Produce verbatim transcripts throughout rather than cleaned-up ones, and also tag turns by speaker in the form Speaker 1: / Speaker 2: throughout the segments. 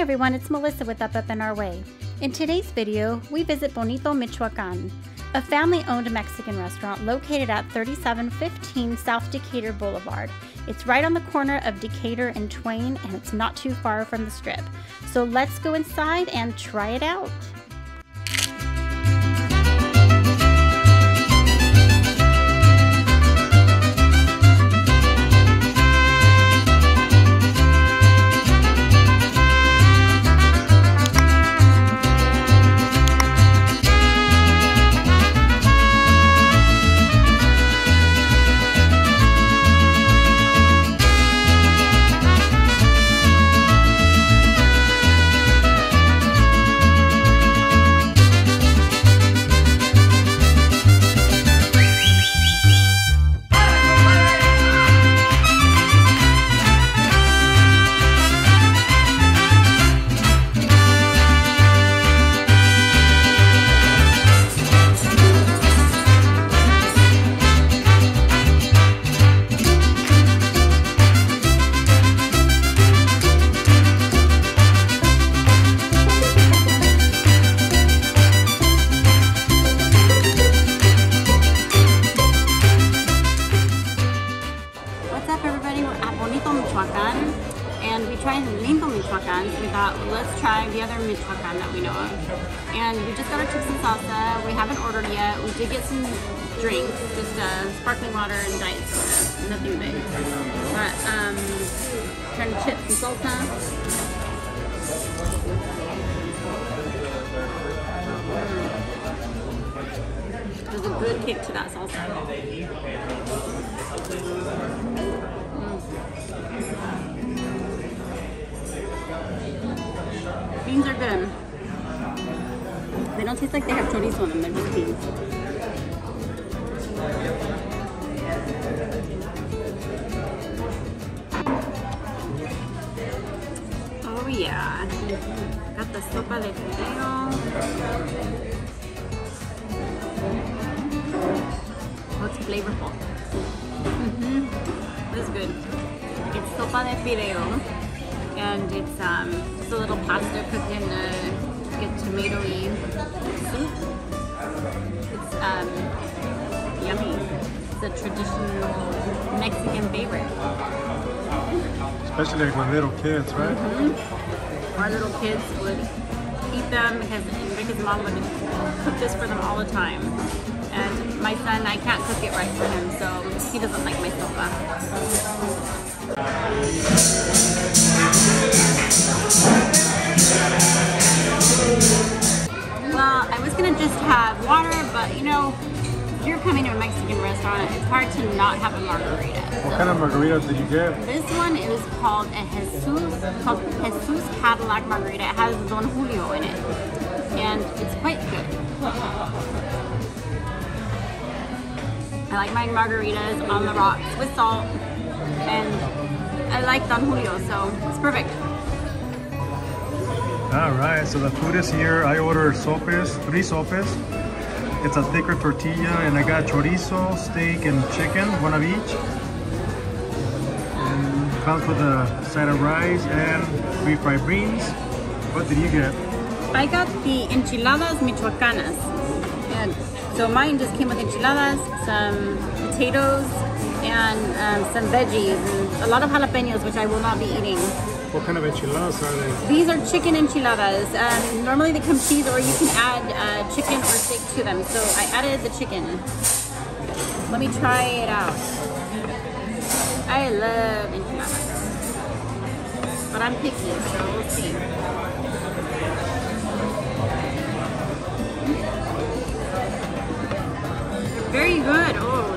Speaker 1: everyone, it's Melissa with Up Up and Our Way. In today's video, we visit Bonito, Michoacan, a family-owned Mexican restaurant located at thirty-seven fifteen South Decatur Boulevard. It's right on the corner of Decatur and Twain, and it's not too far from the Strip. So let's go inside and try it out. And we tried Lindo Michoacan, so we thought, well, let's try the other Michoacan that we know of. And we just got our chips and salsa. We haven't ordered yet. We did get some drinks, just uh, sparkling water and diet soda, nothing big. But um, trying chips and salsa. Mm. There's a good kick to that salsa. Beans are good. They don't taste like they have chorizo in them, they're just beans. Oh yeah. Got the sopa de fideo. Oh, it's flavorful. Mm-hmm. This is good. It's sopa de fideo. And it's um, just a little pasta cooked in a good tomatoey soup. It's um, yummy. It's a traditional Mexican favorite.
Speaker 2: Especially like with little kids, right?
Speaker 1: Mm-hmm. Our little kids would eat them because Enrique's mom would cook this for them all the time. And my son, I can't cook it right for him, so he doesn't like my sopa. Well, I was gonna just have water, but you know, if you're coming to a Mexican restaurant, it's hard to not have a margarita.
Speaker 2: What
Speaker 1: So
Speaker 2: kind of margarita did you get?
Speaker 1: this one is called a Jesus, called Jesus Cadillac Margarita. It has Don Julio in it, and it's quite good. I like my margaritas on the rocks with salt, and I like Don Julio, so it's perfect.
Speaker 2: All right, so the food is here. I ordered sopes, three sopes. It's a thicker tortilla, and I got chorizo, steak, and chicken, one of each. And it comes with a side of rice and three fried beans. What did you get?
Speaker 1: I got the enchiladas michoacanas, and so mine just came with enchiladas, some potatoes, and um, some veggies, and a lot of jalapenos, which I will not be eating.
Speaker 2: What kind of enchiladas are they?
Speaker 1: These are chicken enchiladas. Um, normally they come cheese, or you can add uh, chicken or steak to them. So I added the chicken. Let me try it out. I love enchiladas, but I'm picky, so we'll see. They're very good. Oh,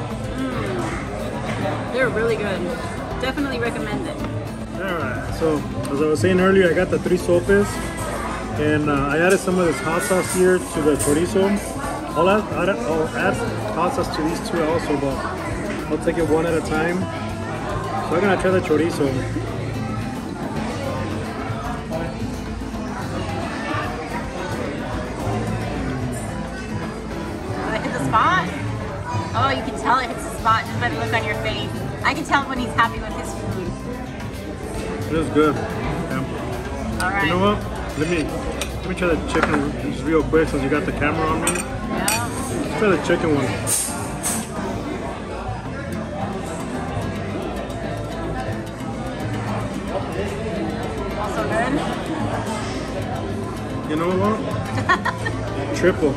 Speaker 1: mm. They're really good. Definitely recommend it.
Speaker 2: Alright, so as I was saying earlier, I got the three sopes, and uh, I added some of this hot sauce here to the chorizo. I'll add, add, I'll add hot sauce to these two also, but I'll take it one at a time. So I'm gonna try the chorizo.
Speaker 1: spot? Oh, you can tell it hits the spot just by the look on your face. I can tell when he's happy with his food.
Speaker 2: It is good. Yeah.
Speaker 1: All right.
Speaker 2: You know what? Let me let me try the chicken just real quick since you got the camera on me.
Speaker 1: Yeah.
Speaker 2: Let's try the chicken one.
Speaker 1: Also good.
Speaker 2: You know what? Triple.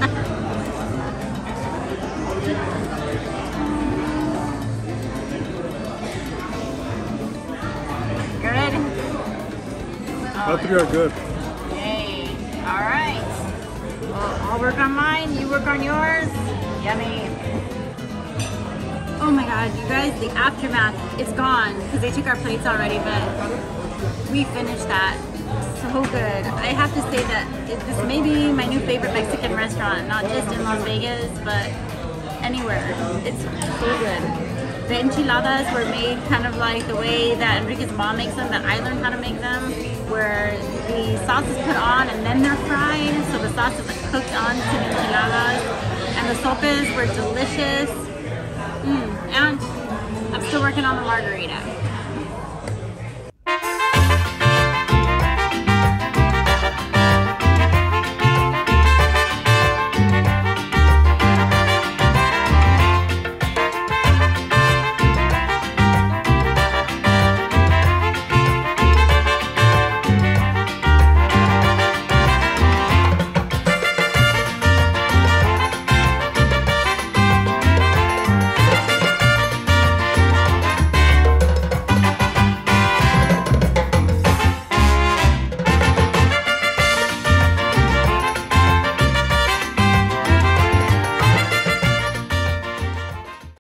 Speaker 1: Good.
Speaker 2: All three are good.
Speaker 1: Yay. All right. Well, I'll work on mine. You work on yours. Yummy. Oh my God, you guys, the aftermath is gone because they took our plates already, but we finished that. So good. I have to say that it, this may be my new favorite Mexican restaurant, not just in Las Vegas, but anywhere. It's so good. The enchiladas were made kind of like the way that Enrique's mom makes them, that I learned how to make them, where the sauce is put on and then they're fried, so the sauce is like cooked onto the enchiladas, and the sopes were delicious. Mm, and I'm still working on the margarita.